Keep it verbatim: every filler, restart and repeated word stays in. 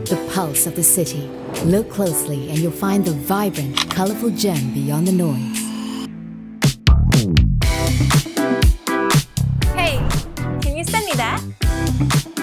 the pulse of the city. Look closely and you'll find the vibrant, colorful gem beyond the noise. Hey, can you send me that?